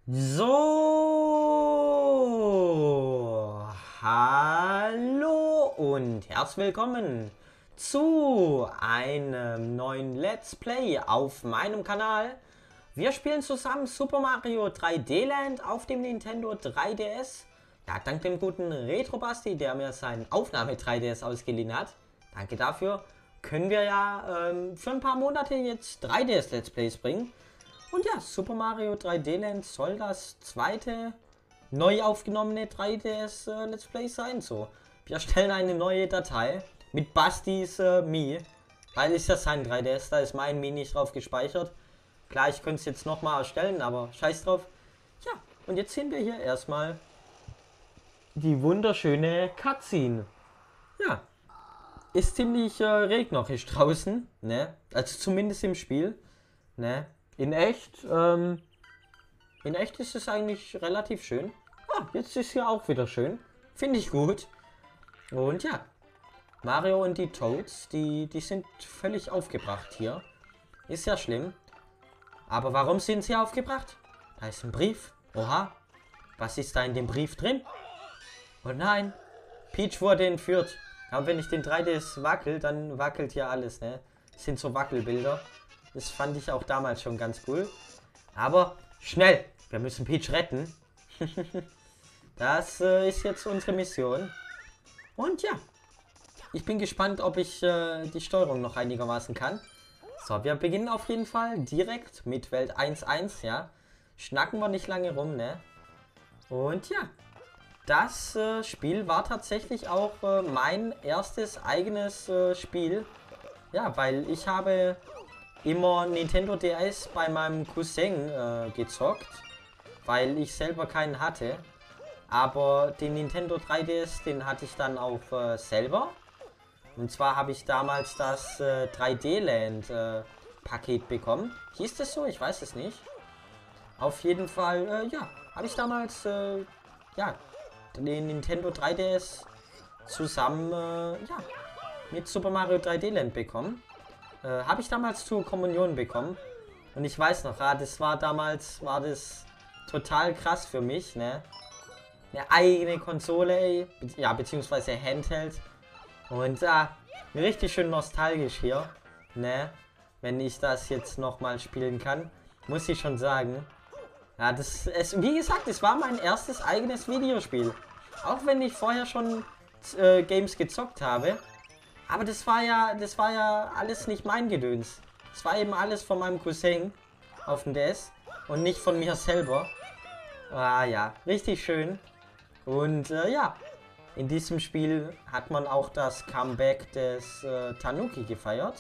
So, hallo und herzlich willkommen zu einem neuen Let's Play auf meinem Kanal. Wir spielen zusammen Super Mario 3D Land auf dem Nintendo 3DS. Ja, dank dem guten Retro Basti, der mir sein Aufnahme 3DS ausgeliehen hat. Danke dafür. Können wir ja für ein paar Monate jetzt 3DS Let's Plays bringen. Und ja, Super Mario 3D Land soll das zweite neu aufgenommene 3DS Let's Play sein. So, wir erstellen eine neue Datei mit Bastis Mi, weil ist ja sein 3DS, da ist mein Mi nicht drauf gespeichert. Klar, ich könnte es jetzt nochmal erstellen, aber scheiß drauf. Ja, und jetzt sehen wir hier erstmal die wunderschöne Cutscene. Ja, ist ziemlich regnerisch draußen, ne? Also zumindest im Spiel, ne? In echt ist es eigentlich relativ schön. Ah, jetzt ist hier auch wieder schön. Finde ich gut. Und ja, Mario und die Toads, die sind völlig aufgebracht hier. Ist ja schlimm. Aber warum sind sie aufgebracht? Da ist ein Brief. Oha. Was ist da in dem Brief drin? Oh nein. Peach wurde entführt. Aber wenn ich den 3DS wackel, dann wackelt hier alles, ne? Das sind so Wackelbilder. Das fand ich auch damals schon ganz cool. Aber schnell, wir müssen Peach retten. Das ist jetzt unsere Mission. Und ja, ich bin gespannt, ob ich die Steuerung noch einigermaßen kann. So, wir beginnen auf jeden Fall direkt mit Welt 1.1, ja. Schnacken wir nicht lange rum, ne? Und ja, das Spiel war tatsächlich auch mein erstes eigenes Spiel. Ja, weil ich habe immer Nintendo DS bei meinem Cousin gezockt, weil ich selber keinen hatte. Aber den Nintendo 3DS, den hatte ich dann auch selber. Und zwar habe ich damals das 3D Land Paket bekommen. Hieß das so? Ich weiß es nicht. Auf jeden Fall, ja, habe ich damals ja, den Nintendo 3DS zusammen ja, mit Super Mario 3D Land bekommen. Habe ich damals zur Kommunion bekommen. Und ich weiß noch, das war damals, war das total krass für mich, ne? Eine eigene Konsole, ey, ja, beziehungsweise Handheld. Und richtig schön nostalgisch hier, ne? Wenn ich das jetzt nochmal spielen kann, muss ich schon sagen. Ja, wie gesagt, es war mein erstes eigenes Videospiel. Auch wenn ich vorher schon Games gezockt habe. Aber das war ja alles nicht mein Gedöns. Das war eben alles von meinem Cousin auf dem DS und nicht von mir selber. Ah ja, richtig schön. Und ja, in diesem Spiel hat man auch das Comeback des Tanuki gefeiert.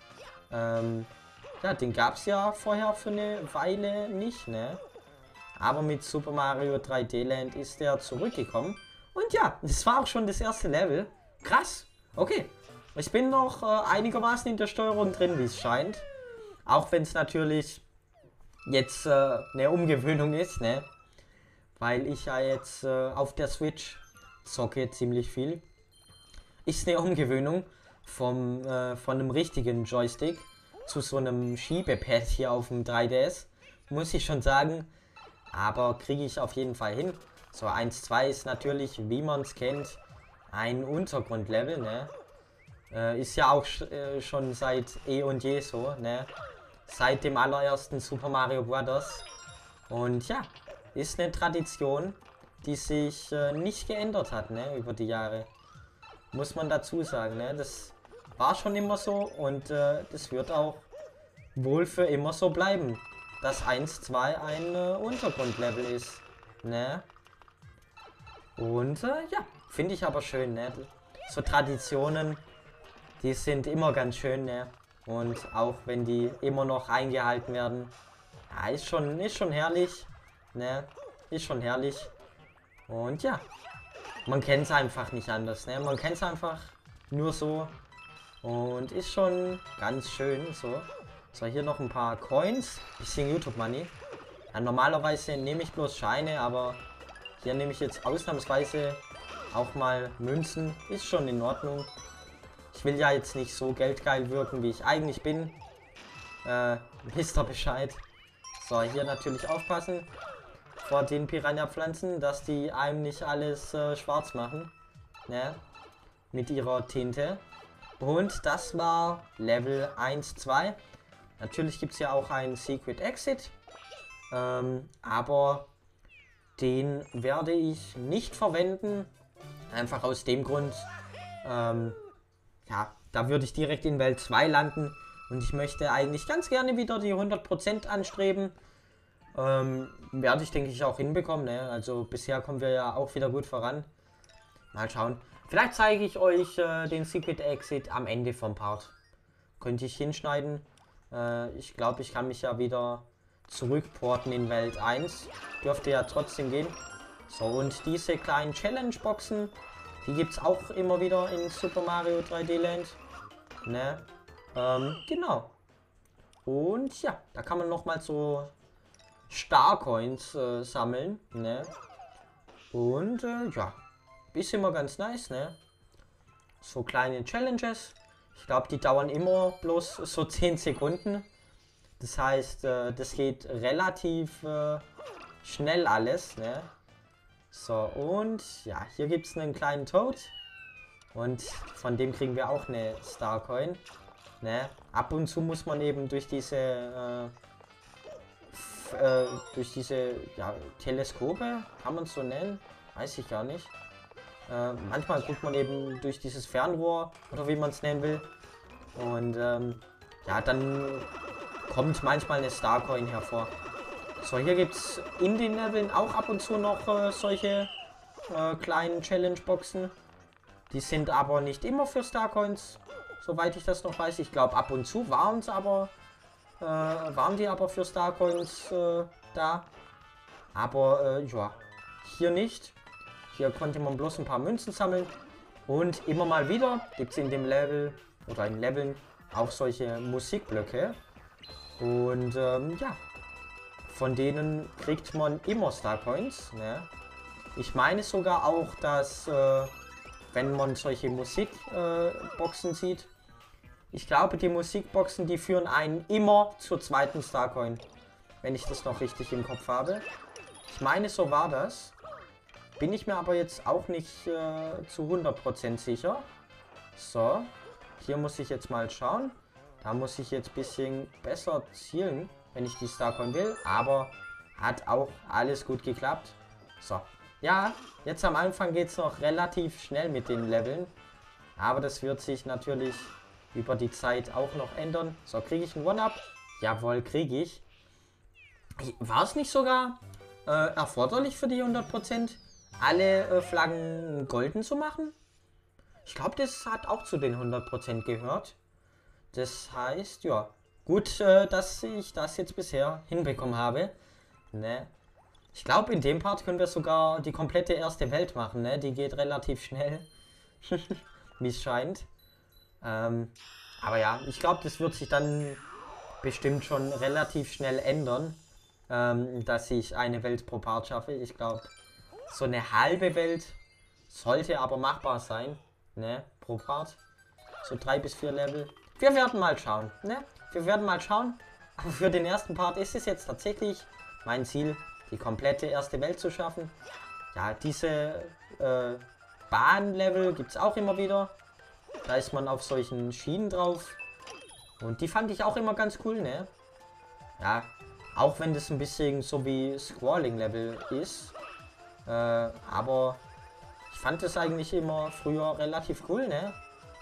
Ja, den gab es ja vorher für eine Weile nicht, ne? Aber mit Super Mario 3D Land ist er zurückgekommen. Und ja, das war auch schon das erste Level. Krass. Okay. Ich bin noch einigermaßen in der Steuerung drin, wie es scheint. Auch wenn es natürlich jetzt eine Umgewöhnung ist, ne? Weil ich ja jetzt auf der Switch zocke ziemlich viel. Ist eine Umgewöhnung von einem richtigen Joystick zu so einem Schiebepad hier auf dem 3DS. Muss ich schon sagen. Aber kriege ich auf jeden Fall hin. So 1.2 ist natürlich, wie man es kennt, ein Untergrundlevel, ne? Ist ja auch schon seit eh und je so, ne? Seit dem allerersten Super Mario Bros. Und ja, ist eine Tradition, die sich nicht geändert hat, ne? Über die Jahre. Muss man dazu sagen, ne? Das war schon immer so und das wird auch wohl für immer so bleiben. Dass 1.2 ein Untergrundlevel ist, ne? Und ja, finde ich aber schön, ne? So Traditionen, die sind immer ganz schön, ne? Und auch wenn die immer noch eingehalten werden, ja, ist schon herrlich, ne? Ist schon herrlich. Und ja, man kennt es einfach nicht anders, ne? Man kennt es einfach nur so und ist schon ganz schön so. So, hier noch ein paar Coins, bisschen YouTube Money. Ja, normalerweise nehme ich bloß Scheine, aber hier nehme ich jetzt ausnahmsweise auch mal Münzen. Ist schon in Ordnung. Ich will ja jetzt nicht so geldgeil wirken, wie ich eigentlich bin. Wisst ihr Bescheid. So, hier natürlich aufpassen. vor den Piranha-Pflanzen, dass die einem nicht alles schwarz machen. Ne? Mit ihrer Tinte. Und das war Level 1, 2. Natürlich gibt es ja auch einen Secret Exit. Aber den werde ich nicht verwenden. Einfach aus dem Grund, ja, da würde ich direkt in Welt 2 landen. Und ich möchte eigentlich ganz gerne wieder die 100% anstreben. Werde ich, denke ich, auch hinbekommen. Ne? Also bisher kommen wir ja auch wieder gut voran. Mal schauen. Vielleicht zeige ich euch den Secret Exit am Ende vom Part. Könnte ich hinschneiden. Ich glaube, ich kann mich ja wieder zurückporten in Welt 1. Dürfte ja trotzdem gehen. So, und diese kleinen Challenge-Boxen, die gibt es auch immer wieder in Super Mario 3D Land. Ne? Genau. Und ja, da kann man nochmal so Star-Coins sammeln. Ne? Und ja, ist immer ganz nice, ne? So kleine Challenges. Ich glaube, die dauern immer bloß so 10 Sekunden. Das heißt, das geht relativ schnell alles, ne? So, und ja, hier gibt es einen kleinen Toad. Und von dem kriegen wir auch eine Starcoin. Ne? Ab und zu muss man eben durch diese ja, Teleskope, kann man es so nennen? Weiß ich gar nicht. Manchmal guckt man eben durch dieses Fernrohr oder wie man es nennen will. Und ja, dann kommt manchmal eine Starcoin hervor. So, hier gibt es in den Leveln auch ab und zu noch solche kleinen Challenge-Boxen. Die sind aber nicht immer für Starcoins, soweit ich das noch weiß. Ich glaube, ab und zu waren die aber für Starcoins da. Aber ja, hier nicht. Hier konnte man bloß ein paar Münzen sammeln. Und immer mal wieder gibt es in dem Level oder in Leveln auch solche Musikblöcke. Und ja, von denen kriegt man immer Starcoins. Ne? Ich meine sogar auch, dass wenn man solche Musikboxen sieht, ich glaube, die Musikboxen, die führen einen immer zur zweiten Starcoin. Wenn ich das noch richtig im Kopf habe. Ich meine, so war das. Bin ich mir aber jetzt auch nicht zu 100% sicher. So, hier muss ich jetzt mal schauen. Da muss ich jetzt ein bisschen besser zielen, wenn ich die Starcoin will. Aber hat auch alles gut geklappt. So, ja, jetzt am Anfang geht es noch relativ schnell mit den Leveln. Aber das wird sich natürlich über die Zeit auch noch ändern. So, kriege ich einen One-Up? Jawohl, kriege ich. War es nicht sogar erforderlich für die 100%, alle Flaggen golden zu machen? Ich glaube, das hat auch zu den 100% gehört. Das heißt, ja, gut, dass ich das jetzt bisher hinbekommen habe. Ne? Ich glaube, in dem Part können wir sogar die komplette erste Welt machen. Ne? Die geht relativ schnell, wie es scheint. Aber ja, ich glaube, das wird sich dann bestimmt schon relativ schnell ändern, dass ich eine Welt pro Part schaffe. Ich glaube, so eine halbe Welt sollte aber machbar sein, ne, pro Part. So 3 bis 4 Level. Wir werden mal schauen, ne? Wir werden mal schauen. Aber für den ersten Part ist es jetzt tatsächlich mein Ziel, die komplette erste Welt zu schaffen. Ja, diese Bahnlevel gibt es auch immer wieder. Da ist man auf solchen Schienen drauf. Und die fand ich auch immer ganz cool, ne? Ja, auch wenn das ein bisschen so wie Scrolling-Level ist. Aber ich fand das eigentlich immer früher relativ cool, ne?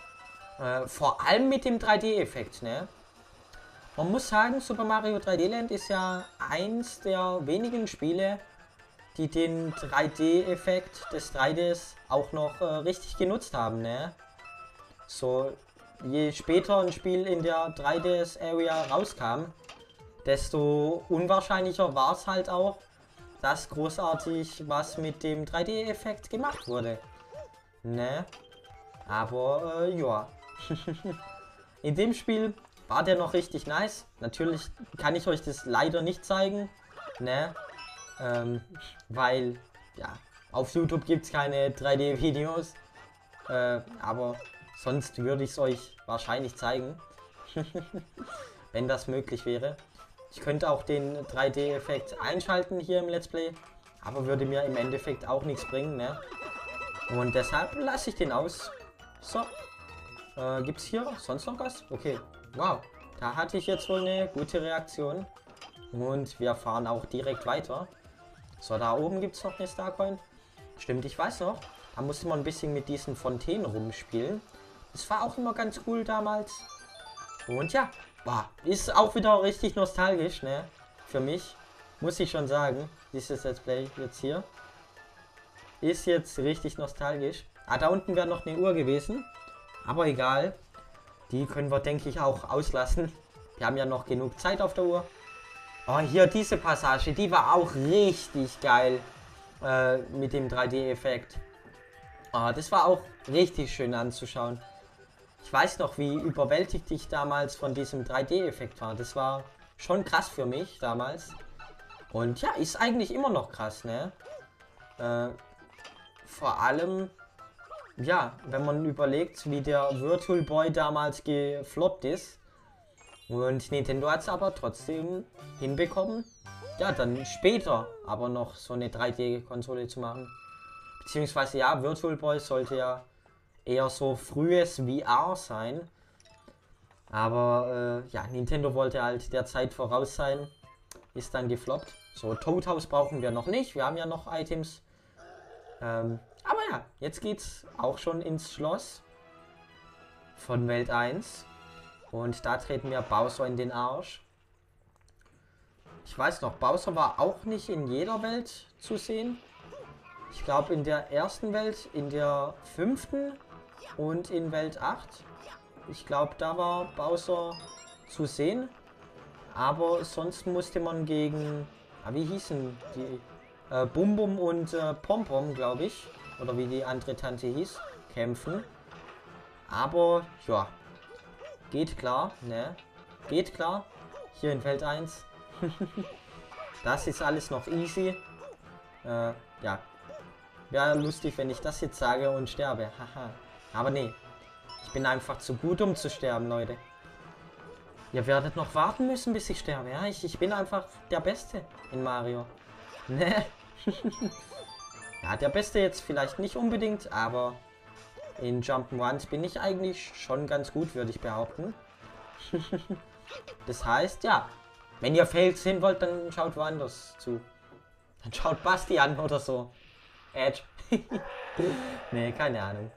Vor allem mit dem 3D-Effekt, ne? Man muss sagen, Super Mario 3D Land ist ja eins der wenigen Spiele, die den 3D-Effekt des 3Ds auch noch richtig genutzt haben, ne? So, je später ein Spiel in der 3DS-Area rauskam, desto unwahrscheinlicher war es halt auch, dass großartig was mit dem 3D-Effekt gemacht wurde. Ne? Aber, ja. In dem Spiel war der noch richtig nice. Natürlich kann ich euch das leider nicht zeigen. Ne? Weil, ja, auf YouTube gibt es keine 3D-Videos. Aber sonst würde ich es euch wahrscheinlich zeigen. Wenn das möglich wäre. Ich könnte auch den 3D-Effekt einschalten hier im Let's Play. Aber würde mir im Endeffekt auch nichts bringen, ne? Und deshalb lasse ich den aus. So. Gibt's hier sonst noch was? Okay. Wow. Da hatte ich jetzt wohl eine gute Reaktion. Und wir fahren auch direkt weiter. So, da oben gibt es noch eine Starcoin. Stimmt, ich weiß noch. Da musste man ein bisschen mit diesen Fontänen rumspielen. Das war auch immer ganz cool damals. Und ja, ist auch wieder richtig nostalgisch, ne? Für mich, muss ich schon sagen. Dieses Let's Play jetzt hier. Ist jetzt richtig nostalgisch. Ah, da unten wäre noch eine Uhr gewesen. Aber egal. Die können wir, denke ich, auch auslassen. Wir haben ja noch genug Zeit auf der Uhr. Oh, hier diese Passage, die war auch richtig geil. Mit dem 3D-Effekt. Oh, das war auch richtig schön anzuschauen. Ich weiß noch, wie überwältigt ich damals von diesem 3D-Effekt war. Das war schon krass für mich damals. Und ja, ist eigentlich immer noch krass, ne? Vor allem, ja, wenn man überlegt, wie der Virtual Boy damals gefloppt ist. Und Nintendo hat es aber trotzdem hinbekommen, ja, dann später aber noch so eine 3D-Konsole zu machen. Beziehungsweise, ja, Virtual Boy sollte ja eher so frühes VR sein. Aber, ja, Nintendo wollte halt der Zeit voraus sein. Ist dann gefloppt. So, Toad House brauchen wir noch nicht. Wir haben ja noch Items. Aber ja, jetzt geht's auch schon ins Schloss von Welt 1. Und da treten wir Bowser in den Arsch. Ich weiß noch, Bowser war auch nicht in jeder Welt zu sehen. Ich glaube in der ersten Welt, in der 5. und in Welt 8. Ich glaube, da war Bowser zu sehen. Aber sonst musste man gegen, wie hießen die? Bum Bum und Pom Pom, glaube ich. Oder wie die andere Tante hieß, kämpfen. Aber, ja. Geht klar, ne? Geht klar. Hier in Welt 1. Das ist alles noch easy. Ja. Wäre lustig, wenn ich das jetzt sage und sterbe. Haha. Aber nee. Ich bin einfach zu gut, um zu sterben, Leute. Ihr werdet noch warten müssen, bis ich sterbe. Ja, ich bin einfach der Beste in Mario. Ne? Ja, der Beste jetzt vielleicht nicht unbedingt, aber in Jump'n'Runs bin ich eigentlich schon ganz gut, würde ich behaupten. Das heißt, ja, wenn ihr Fails sehen wollt, dann schaut woanders zu. Dann schaut Basti an oder so. Edge. Nee, keine Ahnung.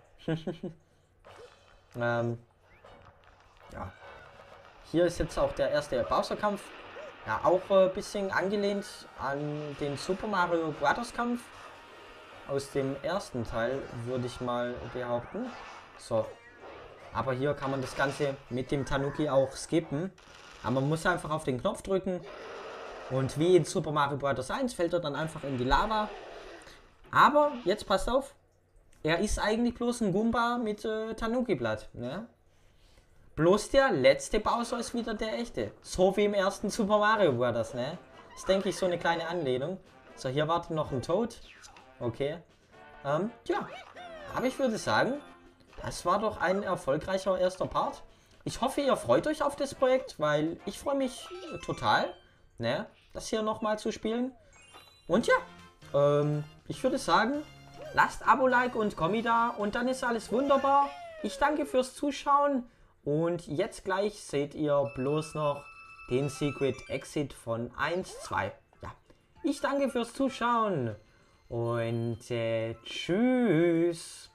Ja. Hier ist jetzt auch der erste Bowser-Kampf. Ja, auch ein bisschen angelehnt an den Super Mario Bros. Kampf. Aus dem ersten Teil, würde ich mal behaupten. So. Aber hier kann man das Ganze mit dem Tanuki auch skippen. Aber man muss einfach auf den Knopf drücken. Und wie in Super Mario Bros. 1 fällt er dann einfach in die Lava. Aber, jetzt passt auf. Er ist eigentlich bloß ein Goomba mit Tanuki-Blatt. Ne? Bloß der letzte Bowser ist wieder der echte. So wie im ersten Super Mario Bros. Ne? Das ist, denke ich, so eine kleine Anlehnung. So, hier wartet noch ein Toad. Okay. Ja. Aber ich würde sagen, das war doch ein erfolgreicher erster Part. Ich hoffe, ihr freut euch auf das Projekt, weil ich freue mich total, ne, das hier nochmal zu spielen. Und ja, ich würde sagen, lasst Abo, Like und Kommi da und dann ist alles wunderbar. Ich danke fürs Zuschauen und jetzt gleich seht ihr bloß noch den Secret Exit von 1-2. Ja, ich danke fürs Zuschauen und tschüss.